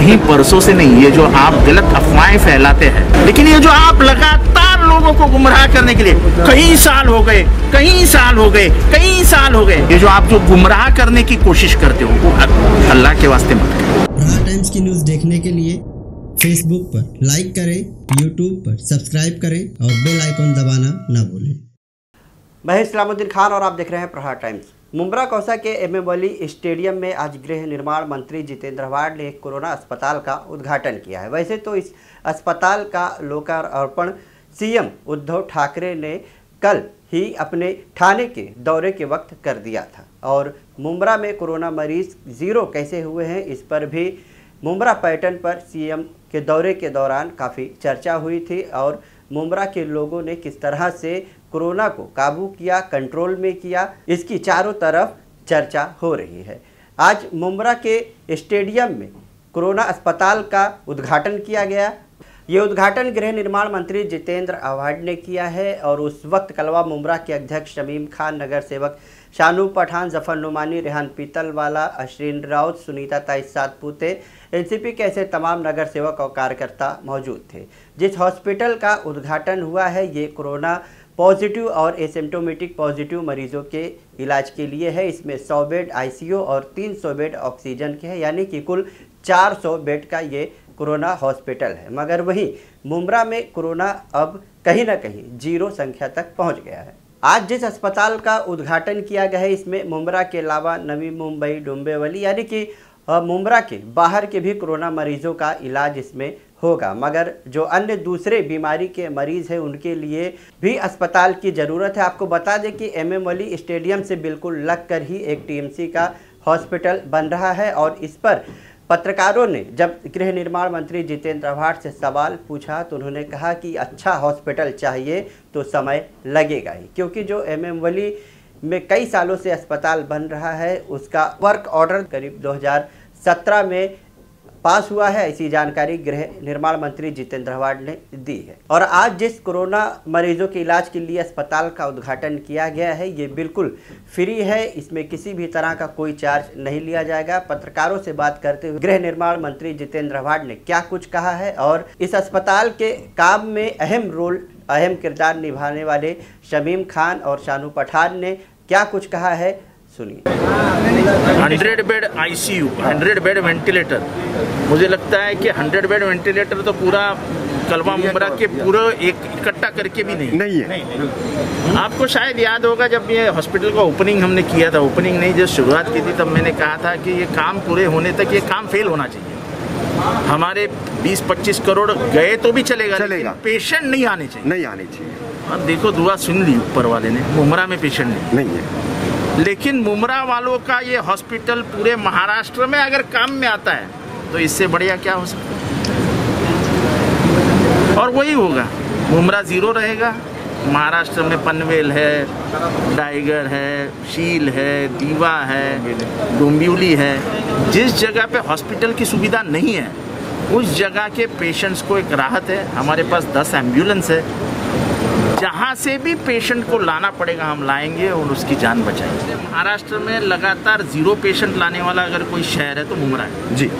कहीं परसों से नहीं, ये जो आप गलत अफवाहें फैलाते हैं, लेकिन ये जो आप लगातार लोगों को गुमराह करने के लिए कई साल हो गए, कई साल हो गए, कई साल हो गए, ये जो आप जो गुमराह करने की कोशिश करते हो, वो अल्लाह के वास्ते मत करो। प्रहार टाइम्स की न्यूज़ देखने के लिए फेसबुक पर लाइक करें, यूट्यूब पर सब्सक्राइब करें और बेल आइकन दबाना ना भूलें। मैं इस्लामुद्दीन खान और आप देख रहे हैं प्रहार टाइम्स। मुंब्रा कौसा के MM वली स्टेडियम में आज गृह निर्माण मंत्री जितेंद्र आव्हाड ने एक कोरोना अस्पताल का उद्घाटन किया है। वैसे तो इस अस्पताल का लोकार्पण CM उद्धव ठाकरे ने कल ही अपने ठाणे के दौरे के वक्त कर दिया था और मुंब्रा में कोरोना मरीज 0 कैसे हुए हैं, इस पर भी मुंब्रा पर्यटन पर CM के दौरे के दौरान काफ़ी चर्चा हुई थी और मुंब्रा के लोगों ने किस तरह से कोरोना को काबू किया, कंट्रोल में किया, इसकी चारों तरफ चर्चा हो रही है। आज मुंब्रा के स्टेडियम में कोरोना अस्पताल का उद्घाटन किया गया। ये उद्घाटन गृह निर्माण मंत्री जितेंद्र आव्हाड ने किया है और उस वक्त कलवा मुंब्रा के अध्यक्ष शमीम खान, नगर सेवक शानू पठान, जफर नुमानी, रेहान पीतलवाला, अश्विन राउत, सुनीता ताई सातपुते, NCP के ऐसे तमाम नगर सेवक और कार्यकर्ता मौजूद थे। जिस हॉस्पिटल का उद्घाटन हुआ है ये कोरोना पॉजिटिव और एसिम्टोमेटिक पॉजिटिव मरीजों के इलाज के लिए है। इसमें 100 बेड ICU और 300 बेड ऑक्सीजन के हैं, यानी कि कुल 400 बेड का ये कोरोना हॉस्पिटल है। मगर वहीं मुंब्रा में कोरोना अब कहीं ना कहीं 0 संख्या तक पहुंच गया है। आज जिस अस्पताल का उद्घाटन किया गया है इसमें मुंब्रा के अलावा नवी मुंबई, डोंबिवली यानी कि मुंब्रा के बाहर के भी कोरोना मरीजों का इलाज इसमें होगा। मगर जो अन्य दूसरे बीमारी के मरीज़ हैं उनके लिए भी अस्पताल की ज़रूरत है। आपको बता दें कि MM वली स्टेडियम से बिल्कुल लगकर ही एक TMC का हॉस्पिटल बन रहा है और इस पर पत्रकारों ने जब गृह निर्माण मंत्री जितेंद्र आव्हाड से सवाल पूछा तो उन्होंने कहा कि अच्छा हॉस्पिटल चाहिए तो समय लगेगा ही, क्योंकि जो MM वली में कई सालों से अस्पताल बन रहा है उसका वर्क ऑर्डर करीब 2017 में पास हुआ है। ऐसी जानकारी गृह निर्माण मंत्री जितेंद्र आव्हाड ने दी है। और आज जिस कोरोना मरीजों के इलाज के लिए अस्पताल का उद्घाटन किया गया है ये बिल्कुल फ्री है, इसमें किसी भी तरह का कोई चार्ज नहीं लिया जाएगा। पत्रकारों से बात करते हुए गृह निर्माण मंत्री जितेंद्र आव्हाड ने क्या कुछ कहा है और इस अस्पताल के काम में अहम किरदार निभाने वाले शमीम खान और शानू पठान ने क्या कुछ कहा है, सुनिए। 100 बेड ICU, 100 बेड वेंटिलेटर, मुझे लगता है कि 100 बेड वेंटिलेटर तो पूरा कलवा मुंब्रा के पूरा एक इकट्ठा करके भी नहीं है। आपको शायद याद होगा जब ये हॉस्पिटल का ओपनिंग हमने किया था, ओपनिंग नहीं जब शुरुआत की थी तब मैंने कहा था कि ये काम पूरे होने तक ये काम फेल होना चाहिए। हमारे 20-25 करोड़ गए तो भी चलेगा, पेशेंट नहीं आने चाहिए। और देखो दुआ सुन ली ऊपर वाले ने, मुंब्रा में पेशेंट नहीं है, लेकिन मुंब्रा वालों का ये हॉस्पिटल पूरे महाराष्ट्र में अगर काम में आता है तो इससे बढ़िया क्या हो सकता है। और वही होगा, मुंब्रा 0 रहेगा। महाराष्ट्र में पनवेल है, डाइगर है, शील है, दीवा है, डोंबिवली है। जिस जगह पे हॉस्पिटल की सुविधा नहीं है उस जगह के पेशेंट्स को एक राहत है। हमारे पास 10 एम्बुलेंस है, जहाँ से भी पेशेंट को लाना पड़ेगा हम लाएंगे और उसकी जान बचाएंगे। महाराष्ट्र में लगातार 0 पेशेंट लाने वाला अगर कोई शहर है तो मुंब्रा है जी।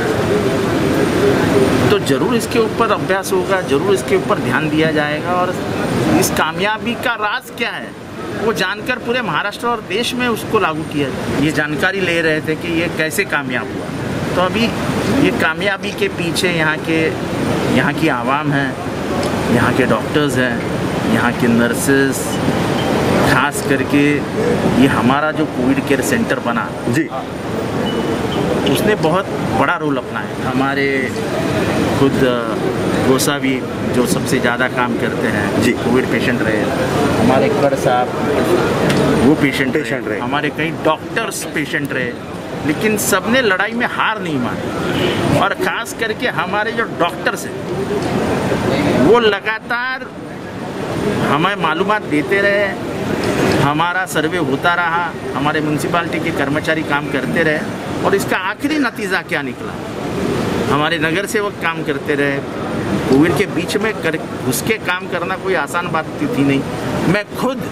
तो जरूर इसके ऊपर अभ्यास होगा, जरूर इसके ऊपर ध्यान दिया जाएगा और इस कामयाबी का राज क्या है वो जानकर पूरे महाराष्ट्र और देश में उसको लागू किया जाए। ये जानकारी ले रहे थे कि ये कैसे कामयाब हुआ, तो अभी ये कामयाबी के पीछे यहाँ की आवाम है, यहाँ के डॉक्टर्स हैं, यहाँ के नर्सेस, खास करके ये हमारा जो कोविड केयर सेंटर बना जी, उसने बहुत बड़ा रोल अपनाया। हमारे खुद गोसावी जो सबसे ज़्यादा काम करते हैं जी, कोविड पेशेंट रहे, हमारे कर साहब वो पेशेंट रहे, हमारे कई डॉक्टर्स पेशेंट रहे, लेकिन सबने लड़ाई में हार नहीं मानी। और ख़ास करके हमारे जो डॉक्टर्स हैं वो लगातार हमें मालूमात देते रहे, हमारा सर्वे होता रहा, हमारे म्यूनसिपालिटी के कर्मचारी काम करते रहे और इसका आखिरी नतीजा क्या निकला, हमारे नगर सेवक काम करते रहे। कोविड के बीच में घुस के काम करना कोई आसान बात थी नहीं। मैं खुद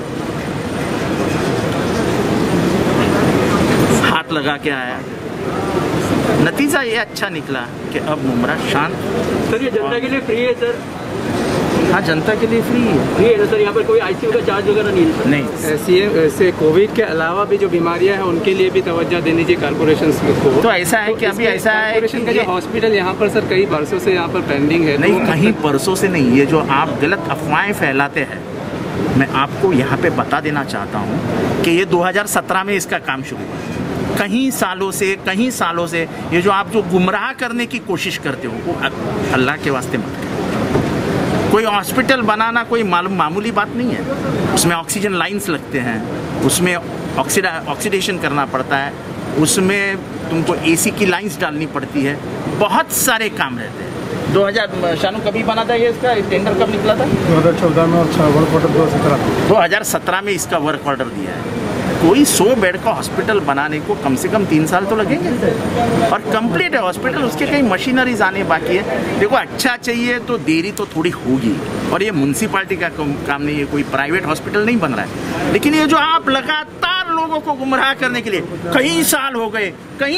हाथ लगा के आया, नतीजा ये अच्छा निकला कि अब मुमरा शांत। सर ये जनता के लिए फ्री है सर? हाँ, जनता के लिए फ्री है। फ्री है ना सर? यहाँ पर कोई आईसीयू का चार्ज वगैरह नहीं है? नहीं। सीएम से कोविड के अलावा भी जो बीमारियां हैं उनके लिए भी तवज्जो देनी चाहिए कॉर्पोरेशन को। तो ऐसा है कि अभी ऐसा है कि जो हॉस्पिटल यहाँ पर सर कई बरसों से यहाँ पर पेंडिंग है। नहीं, कहीं बरसों से नहीं, ये जो आप गलत अफवाहें फैलाते हैं, मैं आपको यहाँ पे बता देना चाहता हूँ कि ये 2017 में इसका काम शुरू हुआ। कहीं सालों से ये जो आप जो गुमराह करने की कोशिश करते हो वो अल्लाह के वास्ते मत करो। कोई हॉस्पिटल बनाना कोई मामूली बात नहीं है। उसमें ऑक्सीजन लाइंस लगते हैं, उसमें ऑक्सीडेशन करना पड़ता है, उसमें तुमको एसी की लाइंस डालनी पड़ती है, बहुत सारे काम रहते हैं। 2000 शानू कभी बना था ये, इसका टेंडर कब निकला था? 2014 में और वर्क ऑर्डर 2017 में इसका वर्क ऑर्डर दिया है। कोई 100 बेड का हॉस्पिटल बनाने को कम से कम 3 साल तो लगेंगे और कंप्लीट है हॉस्पिटल। उसके कई मशीनरीज आने बाकी है। देखो, अच्छा चाहिए तो देरी तो थोड़ी होगी और ये म्यूनसिपालिटी का काम नहीं है, कोई प्राइवेट हॉस्पिटल नहीं बन रहा है। लेकिन ये जो आप लगातार लोगों को गुमराह करने के लिए कई साल हो गए,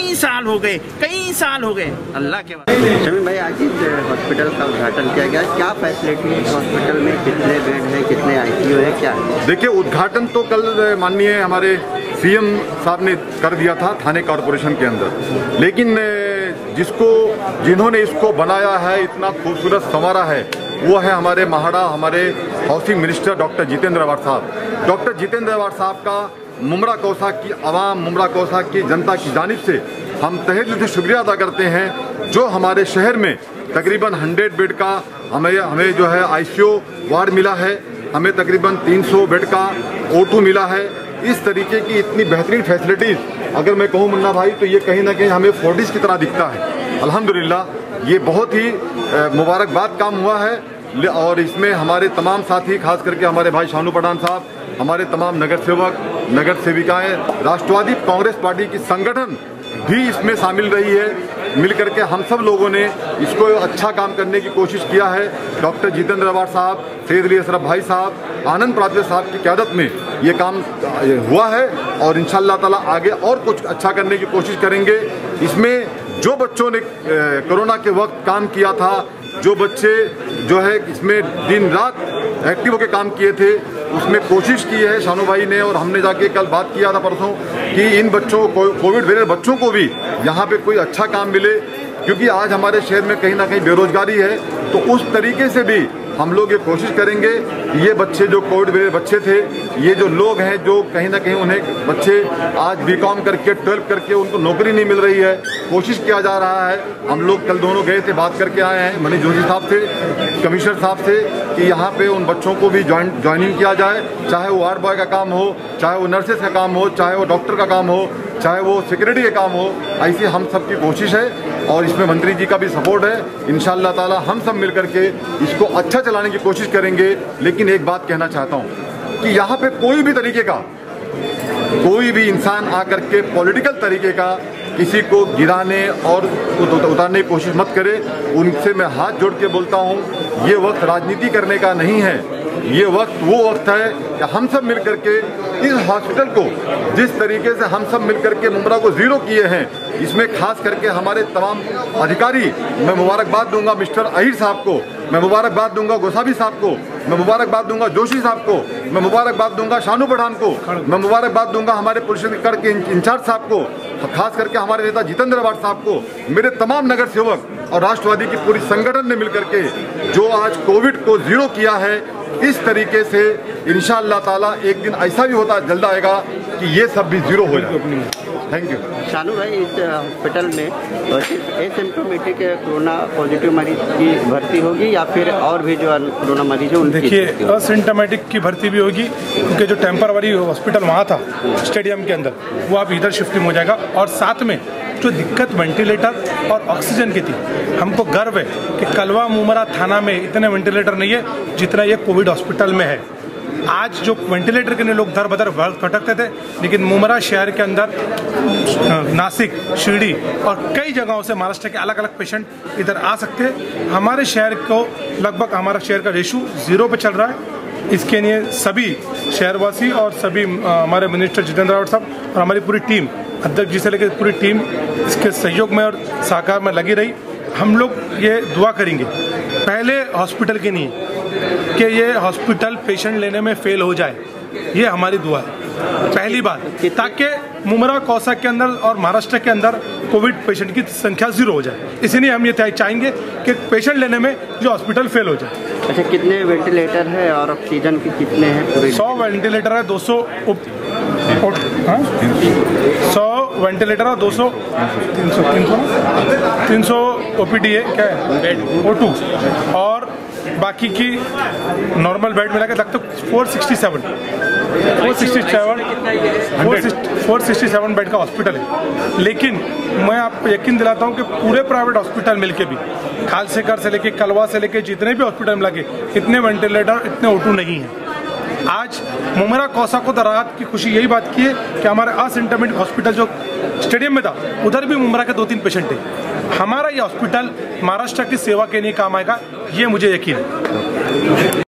अल्लाह के बाद। शमीम भाई, आज इस हॉस्पिटल का उद्घाटन किया गया, क्या फैसिलिटी है हॉस्पिटल में? कितने बेड हैं, कितने आईसीयू है, क्या है? देखिए, उद्घाटन तो कल माननीय हमारे सीएम साहब ने कर दिया था थाने कॉर्पोरेशन के अंदर, लेकिन जिन्होंने इसको बनाया है, इतना खूबसूरत संवारा है, वो है हमारे महाड़ा, हमारे housing minister doctor Jitendra Awhad साहब। डॉक्टर जितेंद्र अवार्ड साहब का मुमरा कौसा की आवाम, मुमरा कौसा की जनता की जानिब से हम तहे दिल से शुक्रिया अदा करते हैं, जो हमारे शहर में तकरीबन 100 बेड का हमें जो है आईसीयू वार्ड मिला है, हमें तकरीबन 300 बेड का O2 मिला है। इस तरीके की इतनी बेहतरीन फैसिलिटीज़ अगर मैं कहूँ मुन्ना भाई, तो ये कहीं ना कहीं हमें फोर्टिस की तरह दिखता है। अल्हम्दुलिल्लाह, ये बहुत ही मुबारकबाद काम हुआ है और इसमें हमारे तमाम साथी, खास करके हमारे भाई शानू पठान साहब, हमारे तमाम नगर सेवक, नगर सेविकाएँ, राष्ट्रवादी कांग्रेस पार्टी की संगठन भी इसमें शामिल रही है। मिल करके हम सब लोगों ने इसको अच्छा काम करने की कोशिश किया है। डॉक्टर जितेंद्र अवार्ड साहब, सैयद अली अशरफ भाई साहब, आनंद प्राजवे साहब की क़यादत में ये काम हुआ है और इंशाअल्लाह ताला आगे और कुछ अच्छा करने की कोशिश करेंगे। इसमें जो बच्चों ने कोरोना के वक्त काम किया था, जो बच्चे जो है इसमें दिन रात एक्टिव होकर काम किए थे, उसमें कोशिश की है शानू भाई ने और हमने जाके कल बात किया था परसों कि इन बच्चों को, कोविड वेरिएंट बच्चों को भी यहाँ पे कोई अच्छा काम मिले, क्योंकि आज हमारे शहर में कहीं ना कहीं बेरोजगारी है। तो उस तरीके से भी हम लोग ये कोशिश करेंगे कि ये बच्चे जो कोविड वेरिएंट बच्चे थे, ये जो लोग हैं जो कहीं ना कहीं उन्हें बच्चे आज बीकॉम करके 12 करके उनको नौकरी नहीं मिल रही है, कोशिश किया जा रहा है। हम लोग कल दोनों गए थे, बात करके आए हैं मनीष जोशी साहब से, कमिश्नर साहब से, कि यहाँ पे उन बच्चों को भी ज्वाइनिंग किया जाए, चाहे वो वार्ड बॉय का काम हो, चाहे वो नर्सेस का काम हो, चाहे वो डॉक्टर का काम हो, चाहे वो सिक्योरिटी का काम हो। ऐसी हम सब की कोशिश है और इसमें मंत्री जी का भी सपोर्ट है। इंशाअल्लाह ताला हम सब मिल करके इसको अच्छा चलाने की कोशिश करेंगे। लेकिन एक बात कहना चाहता हूँ कि यहाँ पे कोई भी तरीके का कोई भी इंसान आकर के पॉलिटिकल तरीके का किसी को गिराने और उतारने की कोशिश मत करे। उनसे मैं हाथ जोड़ के बोलता हूँ, ये वक्त राजनीति करने का नहीं है, ये वो वक्त है कि हम सब मिल करके इस हॉस्पिटल को जिस तरीके से हम सब मिल करके मुमरा को ज़ीरो किए हैं, इसमें खास करके हमारे तमाम अधिकारी, मैं मुबारकबाद दूंगा मिस्टर अहिर साहब को, मैं मुबारकबाद दूंगा गोसावी साहब को, मैं मुबारकबाद दूंगा जोशी साहब को, मैं मुबारकबाद दूंगा शानू पठान को, मैं मुबारकबाद दूंगा हमारे पुलिस कड़ के इंचार्ज साहब को, खास करके हमारे नेता जितेंद्र अवार्ड साहब को, मेरे तमाम नगर सेवक और राष्ट्रवादी की पूरी संगठन ने मिलकर के जो आज कोविड को ज़ीरो किया है। इस तरीके से इंशाअल्लाह ताला एक दिन ऐसा भी होता जल्द आएगा कि ये सब भी ज़ीरो हो जाए। Thank you. शानू भाई, इस हॉस्पिटल में एसिम्प्टोमेटिक कोरोना पॉजिटिव मरीज की भर्ती होगी या फिर और भी जो कोरोना मरीज है उनकी? देखिए, असिम्प्टोमेटिक की भर्ती भी होगी, क्योंकि जो टेम्पररी हॉस्पिटल वहाँ था स्टेडियम के अंदर, वो अब इधर शिफ्टिंग हो जाएगा। और साथ में जो दिक्कत वेंटिलेटर और ऑक्सीजन की थी, हमको गर्व है कि कलवा मुमरा थाना में इतने वेंटिलेटर नहीं है जितना ये कोविड हॉस्पिटल में है। आज जो वेंटिलेटर के लिए लोग दर बदर भटकते थे, लेकिन मुमरा शहर के अंदर नासिक, शिरडी और कई जगहों से महाराष्ट्र के अलग अलग पेशेंट इधर आ सकते हैं। हमारे शहर को लगभग, हमारा शहर का रेशो 0 पे चल रहा है इसके लिए सभी शहरवासी और सभी हमारे मिनिस्टर जितेंद्र रावत साहब और हमारी पूरी टीम, अध्यक्ष जी से लेकर पूरी टीम इसके सहयोग में और सहकार में लगी रही। हम लोग ये दुआ करेंगे पहले हॉस्पिटल के लिए कि ये हॉस्पिटल पेशेंट लेने में फेल हो जाए, ये हमारी दुआ है पहली बात, ताकि मुमरा कौसा के अंदर और महाराष्ट्र के अंदर कोविड पेशेंट की संख्या 0 हो जाए। इसलिए हम ये चाहेंगे कि पेशेंट लेने में जो हॉस्पिटल फेल हो जाए। अच्छा, कितने वेंटिलेटर है और ऑक्सीजन के कितने हैं पूरे? 100 वेंटिलेटर है, 200 100 वेंटिलेटर है, 200 300 OPD है, क्या है O2, और बाकी की नॉर्मल बेड मिला के लगभग 467 बेड का हॉस्पिटल है। लेकिन मैं आपको यकीन दिलाता हूं कि पूरे प्राइवेट हॉस्पिटल मिलके भी, खालसेकर से लेके कलवा से लेके जितने भी हॉस्पिटल मिला के इतने वेंटिलेटर, इतने O2 नहीं है। आज मुमरा कौसा को राहत की खुशी यही बात की है कि हमारे असिम्टोमेटिक हॉस्पिटल जो स्टेडियम में था उधर भी मुमरा के 2-3 पेशेंट थे। हमारा ये हॉस्पिटल महाराष्ट्र की सेवा के लिए काम आएगा, ये मुझे यकीन है।